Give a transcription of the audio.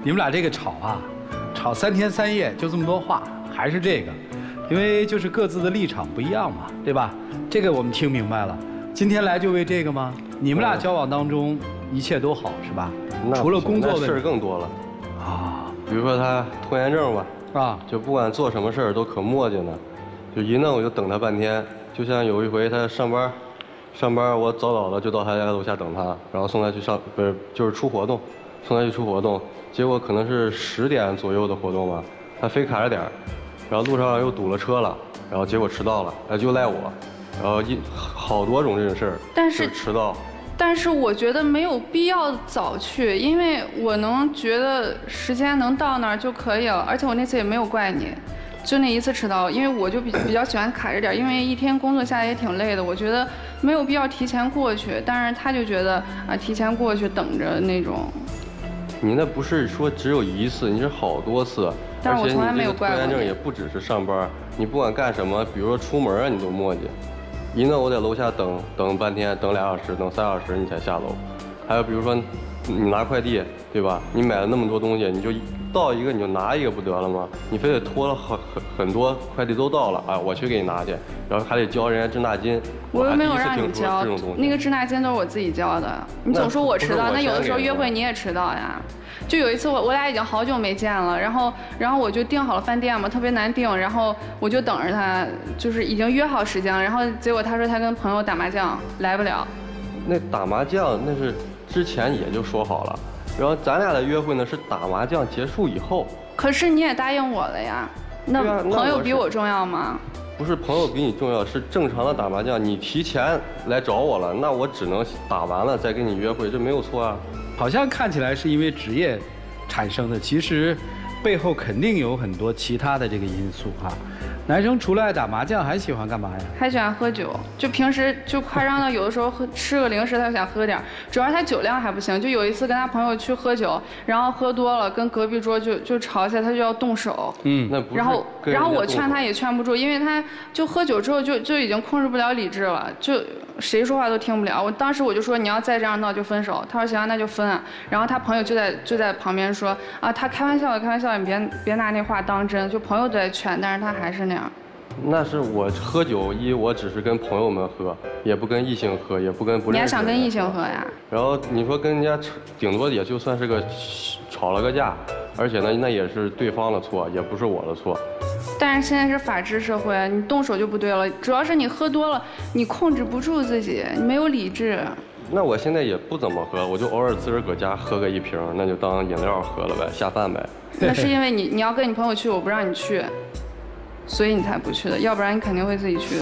你们俩这个吵啊，吵3天3夜就这么多话，还是这个，因为就是各自的立场不一样嘛，对吧？这个我们听明白了。今天来就为这个吗？你们俩交往当中一切都好是吧？除了工作的事儿更多了啊，比如说他拖延症吧，啊，就不管做什么事儿都可磨叽呢，就一弄我就等他半天。就像有一回他上班我早的就到他家楼下等他，然后送他去就是出活动，送他去出活动，结果可能是10点左右的活动吧，他非卡着点儿，然后路上又堵了车了，然后结果迟到了，就赖我。然后好多种这种事儿， 但是迟到。 但是我觉得没有必要早去，因为我能觉得时间能到那儿就可以了，而且我那次也没有怪你，就那一次迟到，因为我就比较喜欢卡着点，因为一天工作下来也挺累的，我觉得没有必要提前过去，但是他就觉得啊提前过去等着那种。 你那不是说只有一次，你是好多次， 但是我从来没有怪过你。 而且你这个拖延症也不只是上班，你不管干什么，比如说出门啊，你都磨叽。一弄我在楼下等半天，等2小时，等3小时你才下楼。还有比如说你拿快递，对吧？你买了那么多东西，你就到一个你就拿一个不得了吗？你非得拖了很多快递都到了啊，我去给你拿去，然后还得交人家滞纳金。 我又没有让你交，那个滞纳金都是我自己交的。你总说我迟到，那有的时候约会你也迟到呀。就有一次我俩已经好久没见了，然后我就订好了饭店嘛，特别难订，然后我就等着他，就是已经约好时间了，然后结果他说他跟朋友打麻将来不了。 那打麻将那是之前也就说好了，然后咱俩的约会呢是打麻将结束以后。 可是你也答应我了呀，那朋友比我重要吗？ 不是朋友比你重要，是正常的打麻将，你提前来找我了，那我只能打完了再跟你约会，这没有错啊。 好像看起来是因为职业产生的，其实背后肯定有很多其他的这个因素哈。男生除了爱打麻将，还喜欢干嘛呀？ 还喜欢喝酒，就平时就夸张到有的时候吃个零食他就想喝点，主要是他酒量还不行。就有一次跟他朋友去喝酒，然后喝多了，跟隔壁桌就吵起来，他就要动手。 那不是。 然后我劝他也劝不住，因为他就喝酒之后就已经控制不了理智了，就谁说话都听不了。当时我就说你要再这样闹就分手。他说行，那就分啊。然后他朋友就在旁边说啊，他开玩笑的，开玩笑的，你别拿那话当真。就朋友都在劝，但是他还是那样。 那是我喝酒我只是跟朋友们喝，也不跟异性喝，也不跟不认识的人喝。 你还想跟异性喝呀？ 然后你说跟人家顶多也就算是个吵了个架，而且呢那也是对方的错，也不是我的错。 但是现在是法治社会，你动手就不对了。主要是你喝多了，你控制不住自己，你没有理智。 那我现在也不怎么喝，我就偶尔自个儿搁家喝个1瓶，那就当饮料喝了呗，下饭呗。 那是因为你要跟你朋友去，我不让你去。所以你才不去的，要不然你肯定会自己去的。